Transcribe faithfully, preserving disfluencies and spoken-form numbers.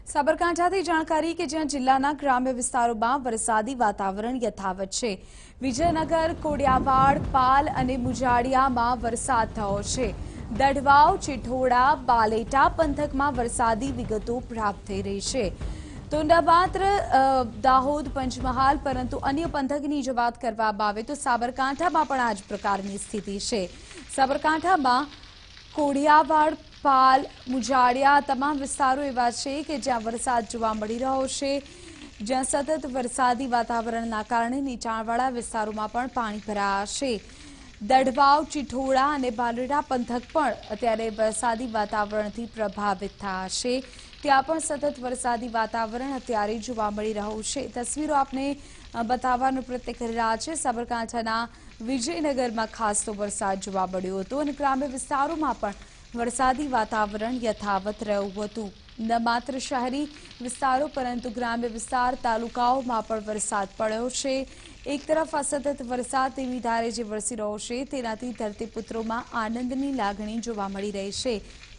સાબરકાંઠાથી જાણકારી કે જ્યાં જિલ્લાના ગ્રામ્ય વિસ્તારોમાં વરસાદી વાતાવરણ યથાવત છે। વિજયનગર, કોડિયાવાડ, પાલ અને મુજાડિયામાં વરસાદ થયો છે। દઢવાવ, ચિઠોડા, બાલેટા પંથકમાં વરસાદી વિગતો પ્રાપ્ત થઈ રહી છે। તો ન માત્ર દાહોદ, પંચમહાલ પરંતુ અન્ય પંથકની જો વાત કરવામાં આવે તો સાબરકાંઠામાં પણ આ જ પ્રકારની સ્થિતિ છે। સાબરકાંઠામાં કોડિયાવાડ, પાલ, મુજાડિયા તમામ વિસ્તારો એવા છે કે જ્યાં વરસાદ જોવા મળી રહ્યો છે, જ્યાં સતત વરસાદી વાતાવરણના કારણે નીચાણવાળા વિસ્તારોમાં પણ પાણી ભરાયા છે। દઢવાવ, ચિઠોડા અને બાલેટા પંથક પણ અત્યારે વરસાદી વાતાવરણથી પ્રભાવિત થયા છે। ત્યાં પણ સતત વરસાદી વાતાવરણ અત્યારે જોવા મળી રહ્યું છે। તસવીરો આપને બતાવવાનો પ્રયત્ન કરી રહ્યા છે। સાબરકાંઠાના વિજયનગરમાં ખાસ તો વરસાદ જોવા મળ્યો હતો અને ગ્રામ્ય વિસ્તારોમાં પણ વરસાદી વાતાવરણ યથાવત રહ્યું હતું। ન માત્ર શહેરી વિસ્તારો પરંતુ ગ્રામ્ય વિસ્તાર, તાલુકાઓમાં પણ વરસાદ પડ્યો છે। એક તરફ આ સતત વરસાદ તેની ધારે જે વરસી રહ્યો છે તેનાથી ધરતીપુત્રોમાં આનંદની લાગણી જોવા મળી રહી છે।